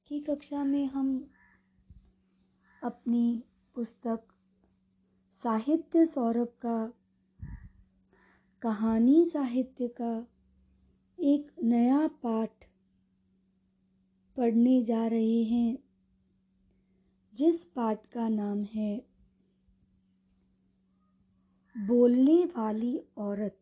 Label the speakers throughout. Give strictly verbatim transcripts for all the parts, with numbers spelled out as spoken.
Speaker 1: की कक्षा में हम अपनी पुस्तक साहित्य सौरभ का कहानी साहित्य का एक नया पाठ पढ़ने जा रहे हैं, जिस पाठ का नाम है बोलने वाली औरत।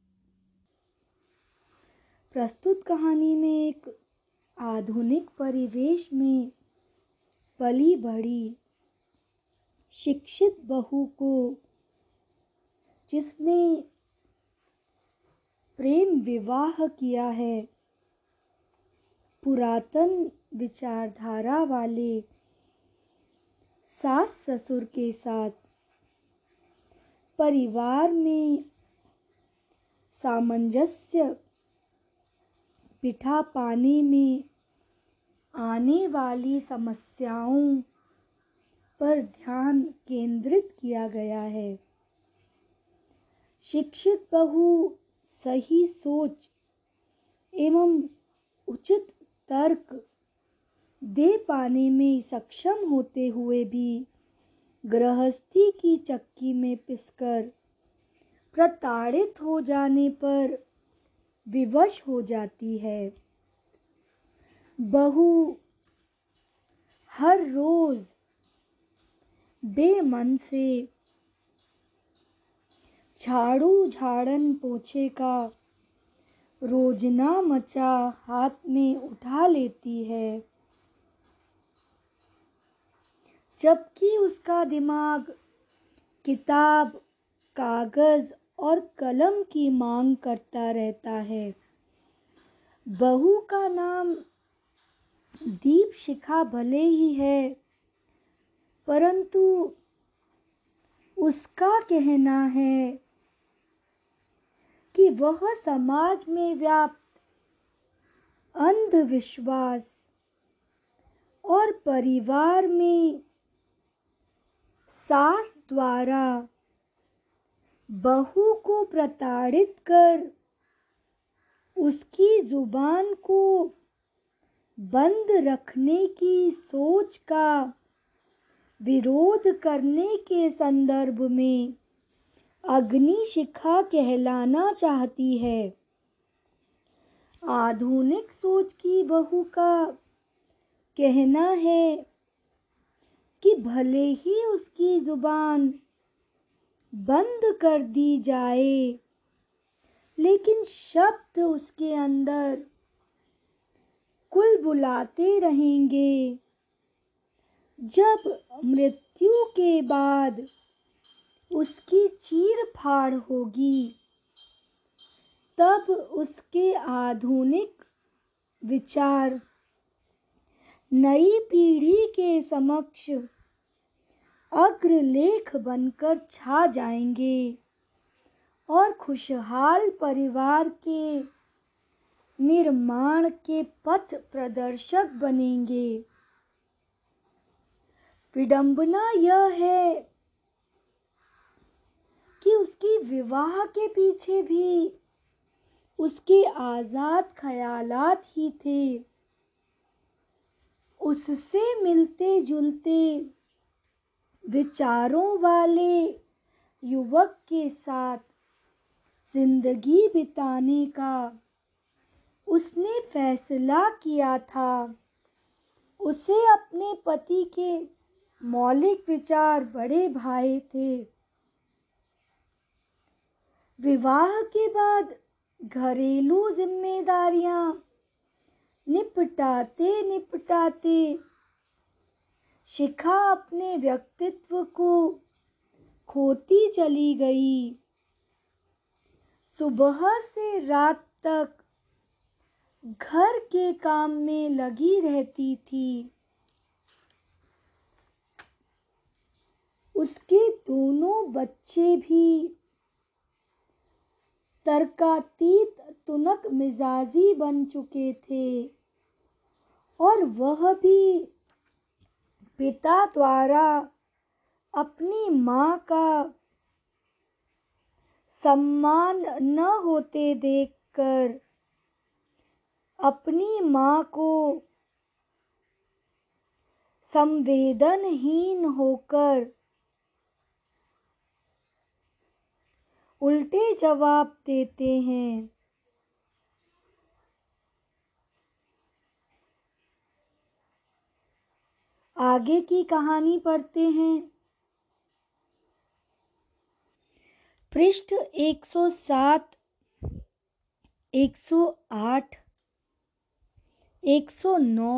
Speaker 1: प्रस्तुत कहानी में एक आधुनिक परिवेश में पली बढ़ी शिक्षित बहू को, जिसने प्रेम विवाह किया है, पुरातन विचारधारा वाले सास ससुर के साथ परिवार में सामंजस्य बिठा पाने में आने वाली समस्याओं पर ध्यान केंद्रित किया गया है। शिक्षित बहू सही सोच एवं उचित तर्क दे पाने में सक्षम होते हुए भी गृहस्थी की चक्की में पिसकर प्रताड़ित हो जाने पर विवश हो जाती है। बहू हर रोज बेमन से झाड़ू झाड़न पोछे का रोजना मचा हाथ में उठा लेती है, जबकि उसका दिमाग किताब, कागज और कलम की मांग करता रहता है। बहू का नाम दीप शिखा भले ही है, परंतु उसका कहना है कि वह समाज में व्याप्त अंधविश्वास और परिवार में सास द्वारा बहू को प्रताड़ित कर उसकी जुबान को बंद रखने की सोच का विरोध करने के संदर्भ में अग्नि शिखा कहलाना चाहती है। आधुनिक सोच की बहू का कहना है कि भले ही उसकी जुबान बंद कर दी जाए, लेकिन शब्द उसके अंदर कुलबुलाते रहेंगे। जब मृत्यु के बाद उसकी चीर फाड़ होगी, तब उसके आधुनिक विचार नई पीढ़ी के समक्ष अग्रलेख बनकर छा जाएंगे और खुशहाल परिवार के निर्माण के पथ प्रदर्शक बनेंगे। विडंबना यह है कि उसकी विवाह के पीछे भी उसके आजाद ख्यालात ही थे। उससे मिलते जुलते विचारों वाले युवक के साथ जिंदगी बिताने का उसने फैसला किया था। उसे अपने पति के मौलिक विचार बड़े भाए थे। विवाह के बाद घरेलू जिम्मेदारियां निपटाते निपटाते शिखा अपने व्यक्तित्व को खोती चली गई। सुबह से रात तक घर के काम में लगी रहती थी। उसके दोनों बच्चे भी तर्कातीत तुनक मिजाजी बन चुके थे और वह भी पिता द्वारा अपनी मां का सम्मान न होते देखकर अपनी मां को संवेदनहीन होकर उल्टे जवाब देते हैं। आगे की कहानी पढ़ते हैं। पृष्ठ एक सौ सात, एक सौ आठ, एक सौ नौ,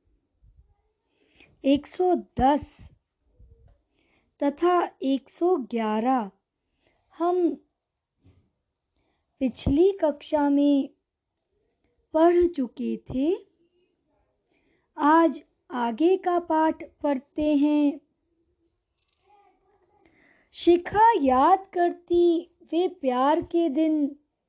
Speaker 1: एक सौ दस तथा एक सौ ग्यारह हम पिछली कक्षा में पढ़ चुके थे। आज आगे का पाठ पढ़ते हैं। शिखा याद करती वे प्यार के दिन,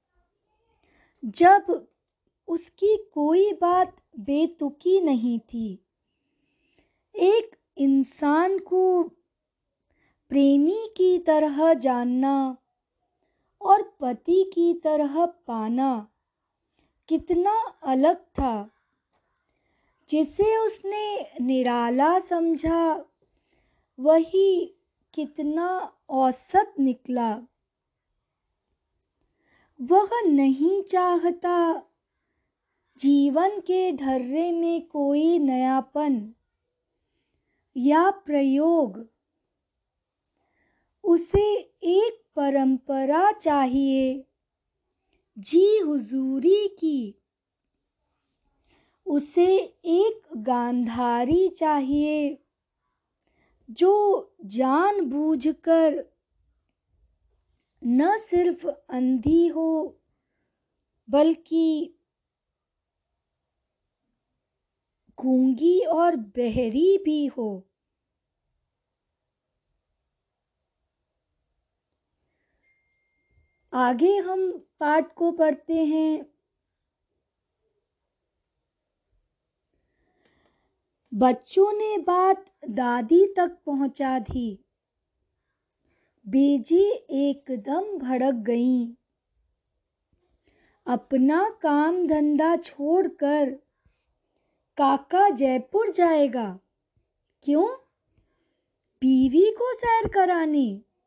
Speaker 1: जब उसकी कोई बात बेतुकी नहीं थी। एक इंसान को प्रेमी की तरह जानना और पति की तरह पाना कितना अलग था। जिसे उसने निराला समझा वही कितना औसत निकला। वह नहीं चाहता जीवन के ढर्रे में कोई नयापन या प्रयोग। उसे एक परंपरा चाहिए जी हुजूरी की। उसे एक गांधारी चाहिए जो जानबूझकर न सिर्फ अंधी हो बल्कि गूंगी और बहरी भी हो। आगे हम पाठ को पढ़ते हैं। बच्चों ने बात दादी तक पहुंचा दी। बेजी एकदम भड़क गईं। अपना काम धंधा छोड़कर काका जयपुर जाएगा? क्यों? बीवी को सैर कराने?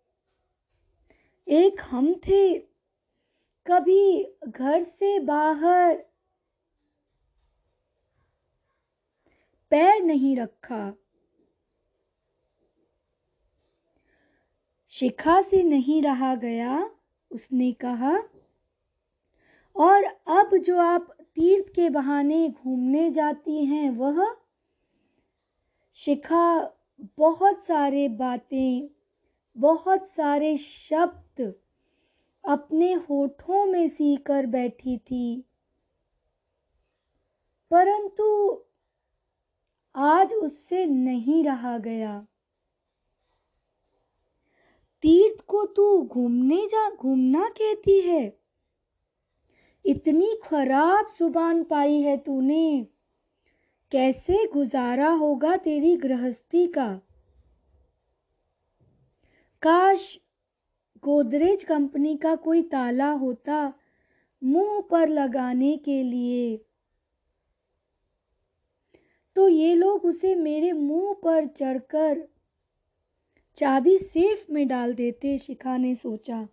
Speaker 1: एक हम थे, कभी घर से बाहर पैर नहीं रखा। शिखा से नहीं रहा गया। उसने कहा, और अब जो आप तीर्थ के बहाने घूमने जाती हैं वह? शिखा बहुत सारे बातें, बहुत सारे शब्द अपने होठों में सीकर बैठी थी, परंतु आज उससे नहीं रहा गया। तीर्थ को तू घूमने जा घूमना कहती है? इतनी खराब जुबान पाई है तूने। कैसे गुजारा होगा तेरी गृहस्थी का? काश गोदरेज कंपनी का कोई ताला होता मुंह पर लगाने के लिए, तो ये लोग उसे मेरे मुंह पर चढ़कर चाबी सेफ में डाल देते। शिखा ने सोचा,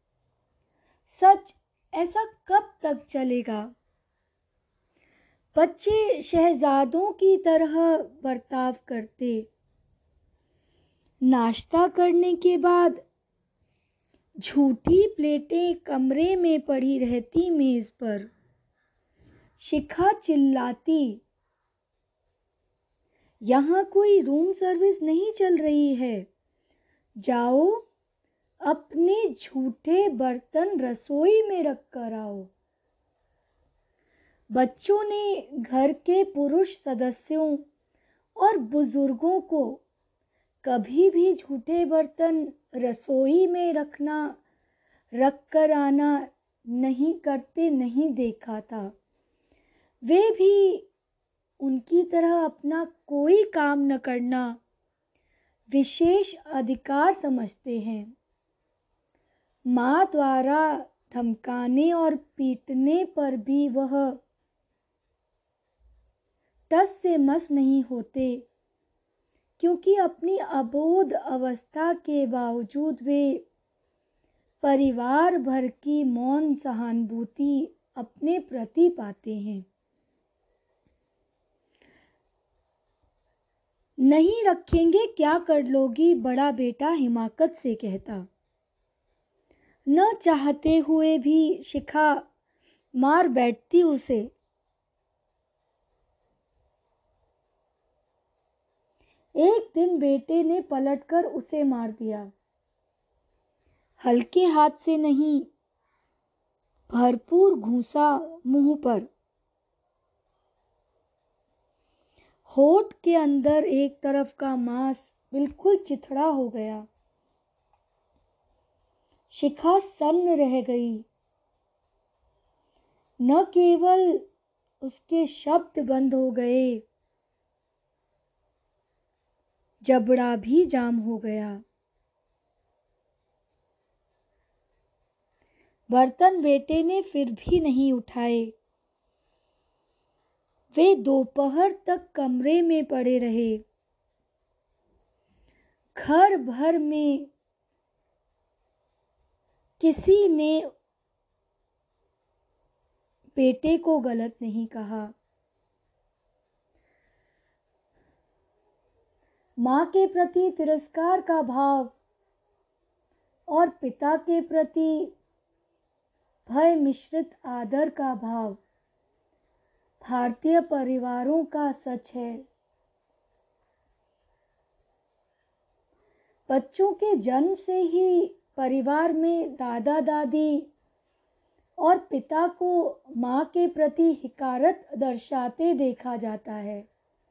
Speaker 1: सच ऐसा कब तक चलेगा? बच्चे शहजादों की तरह बर्ताव करते। नाश्ता करने के बाद झूठी प्लेटें कमरे में पड़ी रहती मेज पर। शिखा चिल्लाती, यहाँ कोई रूम सर्विस नहीं चल रही है। जाओ अपने झूठे बर्तन रसोई में रख कर आओ। बच्चों ने घर के पुरुष सदस्यों और बुजुर्गों को कभी भी झूठे बर्तन रसोई में रखना रख कर आना नहीं करते नहीं देखा था। वे भी उनकी तरह अपना कोई काम न करना विशेष अधिकार समझते हैं। माँ द्वारा धमकाने और पीटने पर भी वह टस से मस नहीं होते। क्योंकि अपनी अबोध अवस्था के बावजूद वे परिवार भर की मौन सहानुभूति अपने प्रति पाते हैं। नहीं रखेंगे क्या कर लोगी, बड़ा बेटा हिमाकत से कहता। न चाहते हुए भी शिखा मार बैठती उसे। एक दिन बेटे ने पलटकर उसे मार दिया। हल्के हाथ से नहीं, भरपूर घूंसा मुंह पर। होठ के अंदर एक तरफ का मांस बिल्कुल चिथड़ा हो गया। शिखा सन्न रह गई। न केवल उसके शब्द बंद हो गए, जबड़ा भी जाम हो गया। बर्तन बेटे ने फिर भी नहीं उठाए। वे दोपहर तक कमरे में पड़े रहे। घर भर में किसी ने बेटे को गलत नहीं कहा। मां के प्रति तिरस्कार का भाव और पिता के प्रति भय मिश्रित आदर का भाव भारतीय परिवारों का सच है। बच्चों के जन्म से ही परिवार में दादा दादी और पिता को मां के प्रति हिकारत दर्शाते देखा जाता है,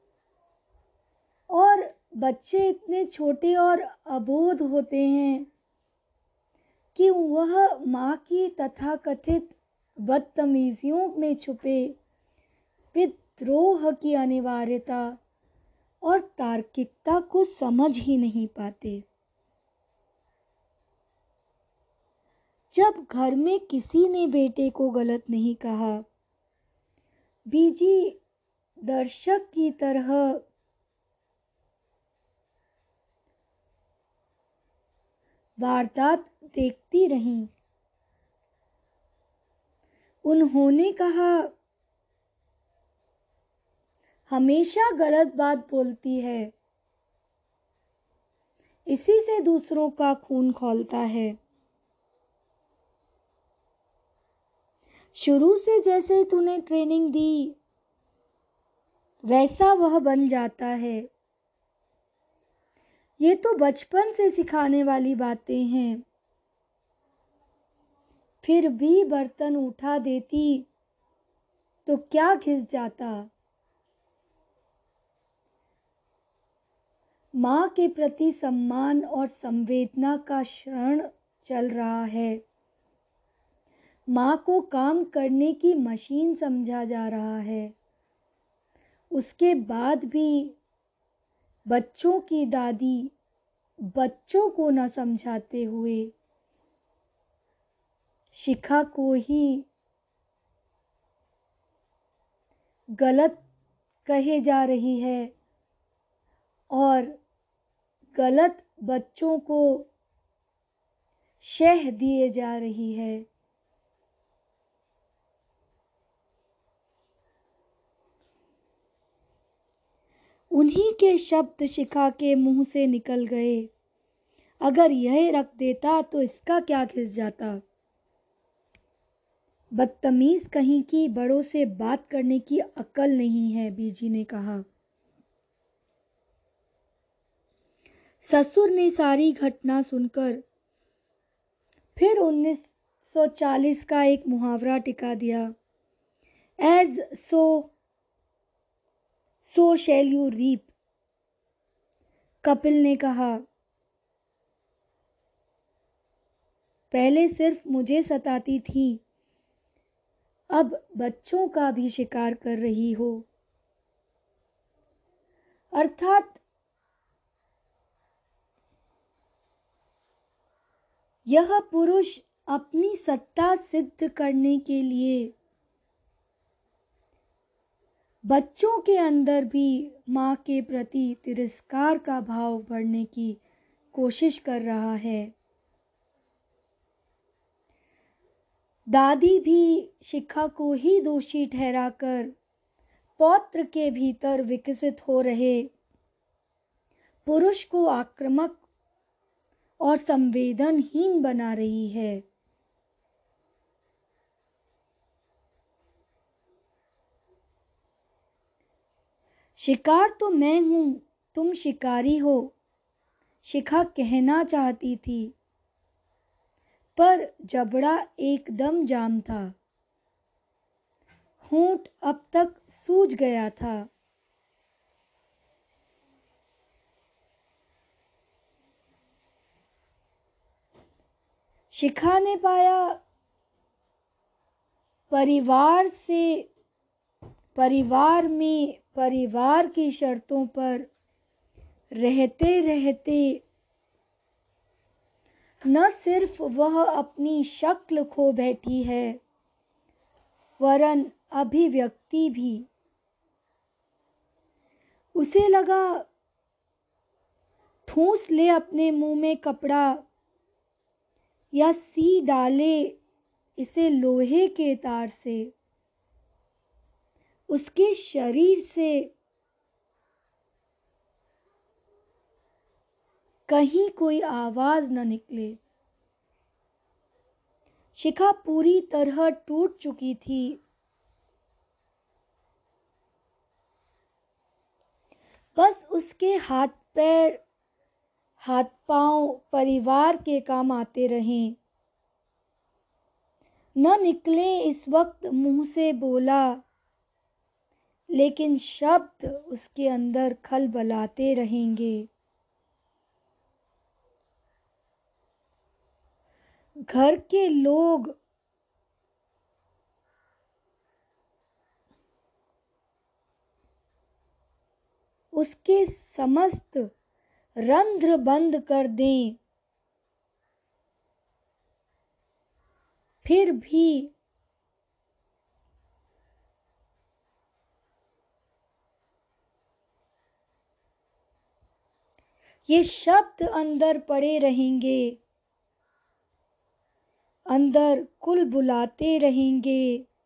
Speaker 1: और बच्चे इतने छोटे और अबोध होते हैं कि वह मां की तथाकथित बदतमीजियों में छुपे विद्रोह की अनिवार्यता और तार्किकता को समझ ही नहीं पाते। जब घर में किसी ने बेटे को गलत नहीं कहा, बीजी दर्शक की तरह वारदात देखती रहीं। उन्होंने कहा, हमेशा गलत बात बोलती है, इसी से दूसरों का खून खौलता है। शुरू से जैसे तूने ट्रेनिंग दी, वैसा वह बन जाता है। ये तो बचपन से सिखाने वाली बातें हैं। फिर भी बर्तन उठा देती तो क्या घिस जाता। मां के प्रति सम्मान और संवेदना का क्षरण चल रहा है। मां को काम करने की मशीन समझा जा रहा है। उसके बाद भी बच्चों की दादी बच्चों को न समझाते हुए शिखा को ही गलत कहे जा रही है और गलत बच्चों को शह दिए जा रही है। उन्हीं के शब्द शिखा के मुंह से निकल गए। अगर यह रख देता तो इसका क्या घिस जाता। बदतमीज कहीं की, बड़ों से बात करने की अकल नहीं है, बीजी ने कहा। ससुर ने सारी घटना सुनकर फिर उन्नीस सौ चालीस का एक मुहावरा टिका दिया। As so so shall you reap. Kapil ने कहा, पहले सिर्फ मुझे सताती थी, अब बच्चों का भी शिकार कर रही हो। अर्थात यह पुरुष अपनी सत्ता सिद्ध करने के लिए बच्चों के अंदर भी माँ के प्रति तिरस्कार का भाव बढ़ने की कोशिश कर रहा है। दादी भी शिखा को ही दोषी ठहराकर पौत्र के भीतर विकसित हो रहे पुरुष को आक्रामक और संवेदनहीन बना रही है। शिकार तो मैं हूं, तुम शिकारी हो, शिखा कहना चाहती थी, पर जबड़ा एकदम जाम था। होंठ अब तक सूज गया था। शिखा ने पाया परिवार से परिवार में परिवार की शर्तों पर रहते रहते न सिर्फ वह अपनी शक्ल खो बैठी है, वरन अभिव्यक्ति भी। उसे लगा ठूंस ले अपने मुंह में कपड़ा या सी डाले इसे लोहे के तार से। उसके शरीर से कहीं कोई आवाज न निकले। शिखा पूरी तरह टूट चुकी थी। बस उसके हाथ पैर हाथ पांव परिवार के काम आते रहें। न निकले इस वक्त मुंह से बोला, लेकिन शब्द उसके अंदर खलबलाते रहेंगे। घर के लोग उसके समस्त रंध्र बंद कर दें, फिर भी ये शब्द अंदर पड़े रहेंगे, अंदर कुल बुलाते रहेंगे।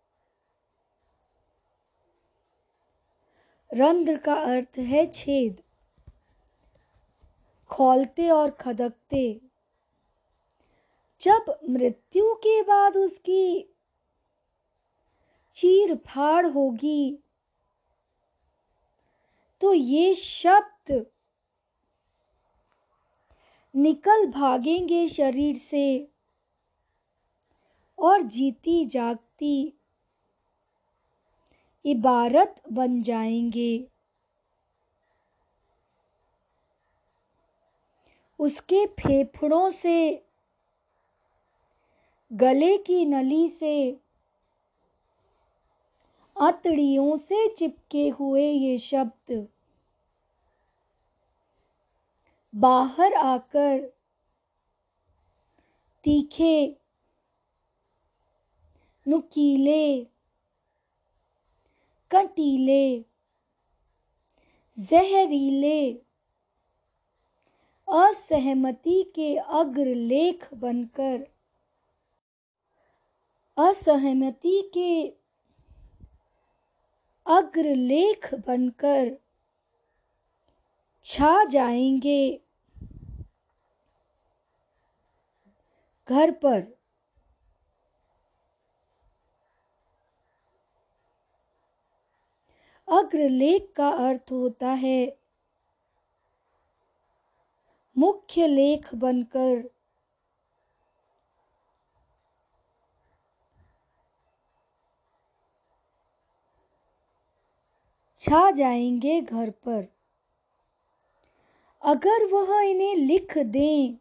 Speaker 1: रंध्र का अर्थ है छेद, खौलते और खदकते। जब मृत्यु के बाद उसकी चीर फाड़ होगी, तो ये शब्द निकल भागेंगे शरीर से और जीती जागती इबारत बन जाएंगे। उसके फेफड़ों से, गले की नली से, अंतड़ियों से चिपके हुए ये शब्द बाहर आकर तीखे, नुकीले, कंटीले, जहरीले, असहमति के अग्रलेख बनकर असहमति के अग्रलेख बनकर छा जाएंगे घर पर। अग्रलेख का अर्थ होता है मुख्य लेख बनकर छा जाएंगे घर पर। अगर वह इन्हें लिख दें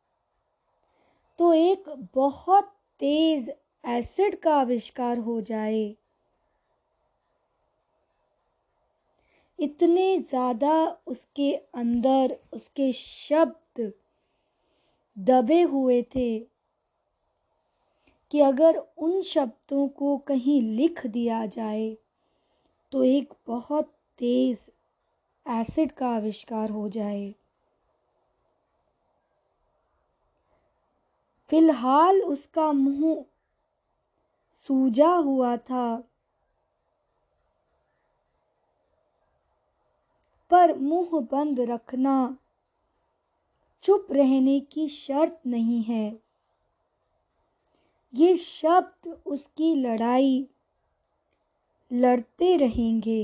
Speaker 1: तो एक बहुत तेज एसिड का आविष्कार हो जाए। इतने ज्यादा उसके अंदर उसके शब्द दबे हुए थे कि अगर उन शब्दों को कहीं लिख दिया जाए तो एक बहुत तेज एसिड का आविष्कार हो जाए। फिलहाल उसका मुंह सूजा हुआ था, पर मुंह बंद रखना चुप रहने की शर्त नहीं है। ये शब्द उसकी लड़ाई लड़ते रहेंगे।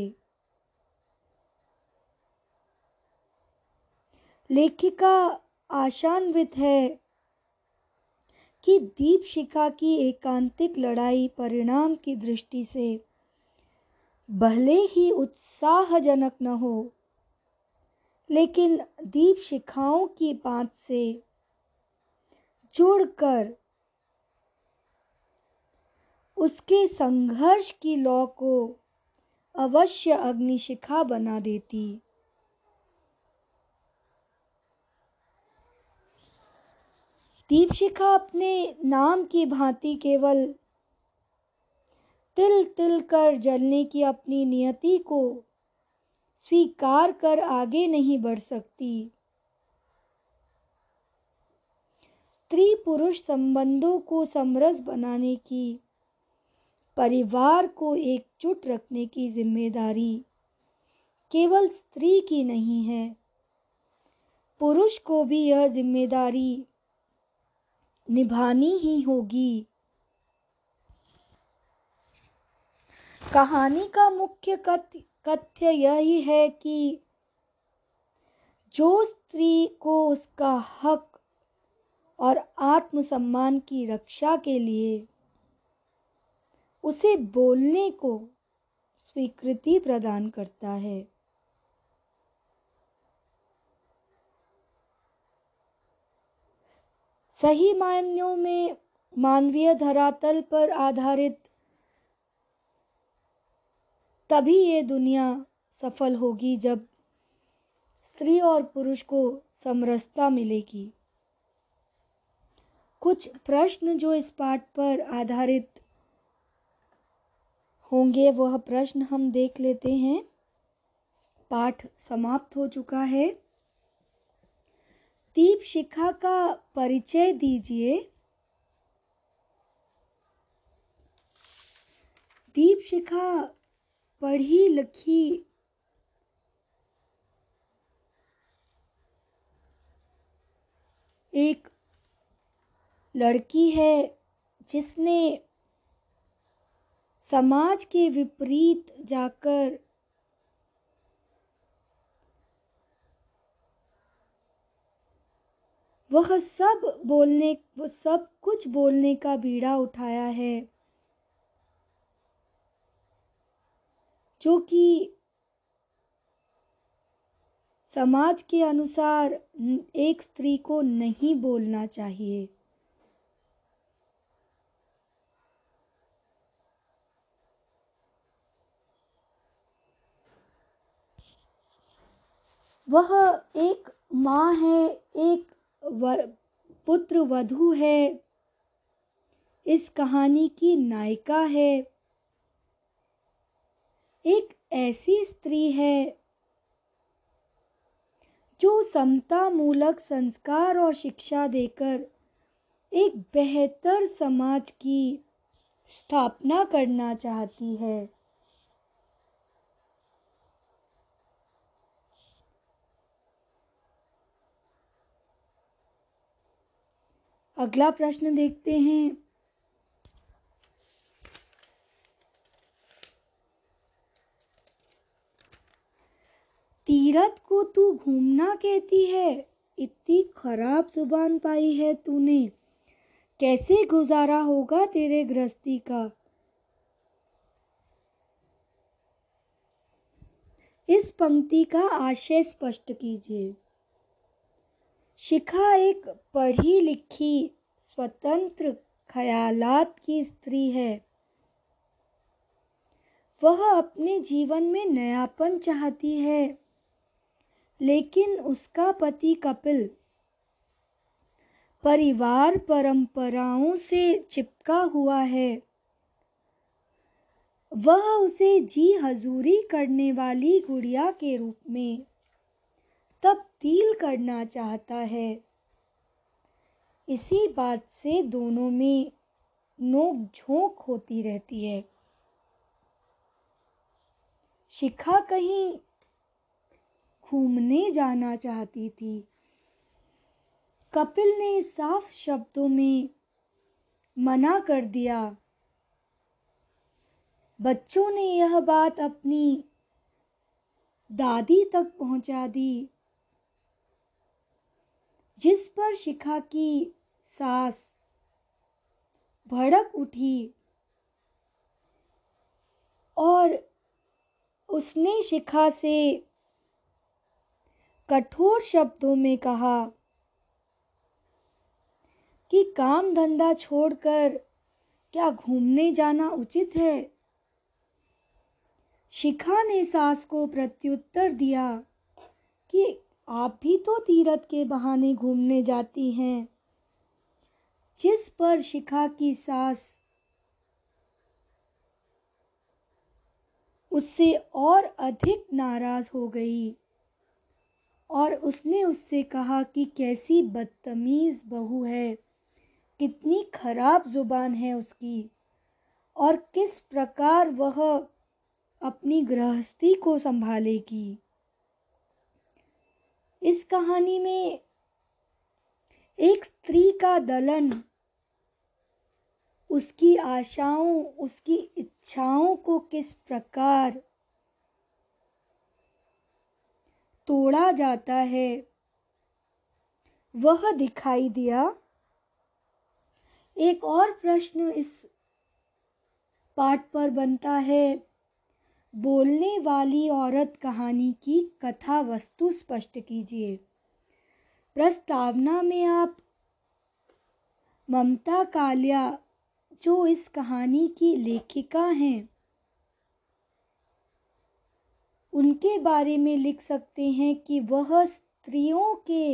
Speaker 1: लेखिका आशान्वित है कि दीपशिखा की एकांतिक लड़ाई परिणाम की दृष्टि से भले ही उत्साहजनक न हो, लेकिन दीपशिखाओं की बात से जुड़कर उसके संघर्ष की लौ को अवश्य अग्निशिखा बना देती। दीपशिखा अपने नाम की भांति केवल तिल तिल कर जलने की अपनी नियति को स्वीकार कर आगे नहीं बढ़ सकती। स्त्री पुरुष संबंधों को समरस बनाने की, परिवार को एकजुट रखने की जिम्मेदारी केवल स्त्री की नहीं है, पुरुष को भी यह जिम्मेदारी निभानी ही होगी। कहानी का मुख्य तथ्य यही है कि जो स्त्री को उसका हक और आत्मसम्मान की रक्षा के लिए उसे बोलने को स्वीकृति प्रदान करता है, सही मायनों में मानवीय धरातल पर आधारित, तभी ये दुनिया सफल होगी जब स्त्री और पुरुष को समरसता मिलेगी। कुछ प्रश्न जो इस पाठ पर आधारित होंगे, वह प्रश्न हम देख लेते हैं। पाठ समाप्त हो चुका है। दीपशिखा का परिचय दीजिए। दीपशिखा पढ़ी लिखी एक लड़की है जिसने समाज के विपरीत जाकर वह सब बोलने वो सब कुछ बोलने का बीड़ा उठाया है जो कि समाज के अनुसार एक स्त्री को नहीं बोलना चाहिए। वह एक माँ है, एक पुत्र वधू है, इस कहानी की नायिका है, एक ऐसी स्त्री है जो समता मूलक संस्कार और शिक्षा देकर एक बेहतर समाज की स्थापना करना चाहती है। अगला प्रश्न देखते हैं। तीरथ को तू घूमना कहती है, इतनी खराब जुबान पाई है तूने, कैसे गुजारा होगा तेरे गृहस्थी का। इस पंक्ति का आशय स्पष्ट कीजिए। शिखा एक पढ़ी लिखी स्वतंत्र ख्यालात की स्त्री है। वह अपने जीवन में नयापन चाहती है, लेकिन उसका पति कपिल परिवार परंपराओं से चिपका हुआ है। वह उसे जी हजूरी करने वाली गुड़िया के रूप में तब्दील करना चाहता है। इसी बात से दोनों में नोक झोंक होती रहती है। शिखा कहीं घूमने जाना चाहती थी। कपिल ने साफ शब्दों में मना कर दिया। बच्चों ने यह बात अपनी दादी तक पहुंचा दी, जिस पर शिखा की सास भड़क उठी और उसने शिखा से कठोर शब्दों में कहा कि काम धंधा छोड़कर क्या घूमने जाना उचित है। शिखा ने सास को प्रत्युत्तर दिया कि आप भी तो तीरथ के बहाने घूमने जाती हैं। जिस पर शिखा की सास उससे और अधिक नाराज हो गई और उसने उससे कहा कि कैसी बदतमीज बहू है, कितनी खराब जुबान है उसकी, और किस प्रकार वह अपनी गृहस्थी को संभालेगी। इस कहानी में एक स्त्री का दलन उसकी आशाओं, उसकी इच्छाओं को किस प्रकार तोड़ा जाता है, वह दिखाई दिया। एक और प्रश्न इस पाठ पर बनता है। बोलने वाली औरत कहानी की कथा वस्तु स्पष्ट कीजिए। प्रस्तावना में आप ममता कालिया, जो इस कहानी की लेखिका हैं, उनके बारे में लिख सकते हैं कि वह स्त्रियों के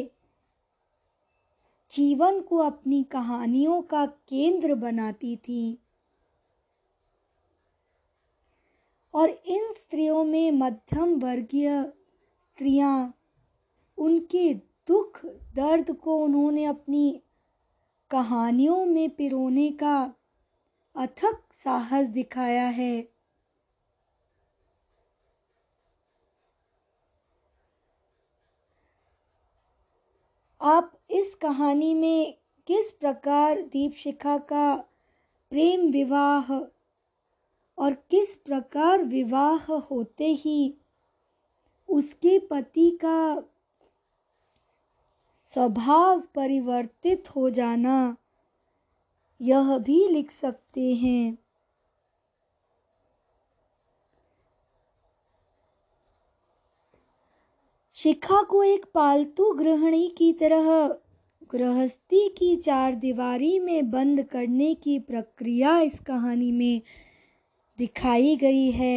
Speaker 1: जीवन को अपनी कहानियों का केंद्र बनाती थी और इन स्त्रियों में मध्यम वर्गीय स्त्रियां, उनके दुख दर्द को उन्होंने अपनी कहानियों में पिरोने का अथक साहस दिखाया है। आप इस कहानी में किस प्रकार दीपशिखा का प्रेम विवाह और किस प्रकार विवाह होते ही उसके पति का स्वभाव परिवर्तित हो जाना, यह भी लिख सकते हैं। शिखा को एक पालतू गृहिणी की तरह गृहस्थी की चार दीवारी में बंद करने की प्रक्रिया इस कहानी में दिखाई गई है।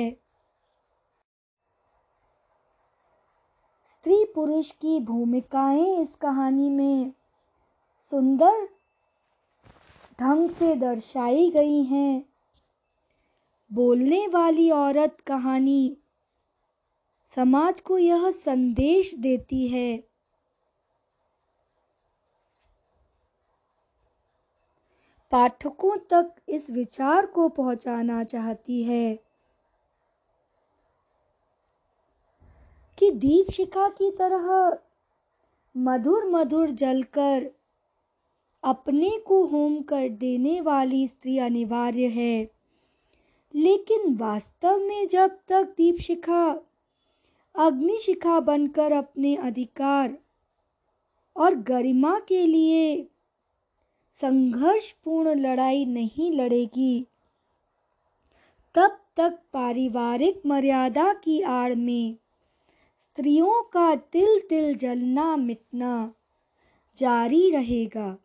Speaker 1: स्त्री पुरुष की भूमिकाएं इस कहानी में सुंदर ढंग से दर्शाई गई हैं। बोलने वाली औरत कहानी समाज को यह संदेश देती है पाठकों तक इस विचार को पहुंचाना चाहती है कि दीपशिखा की तरह मधुर मधुर जलकर अपने को होम कर देने वाली स्त्री अनिवार्य है, लेकिन वास्तव में जब तक दीपशिखा अग्निशिखा बनकर अपने अधिकार और गरिमा के लिए संघर्षपूर्ण लड़ाई नहीं लड़ेगी, तब तक पारिवारिक मर्यादा की आड़ में स्त्रियों का तिल तिल जलना मिटना जारी रहेगा।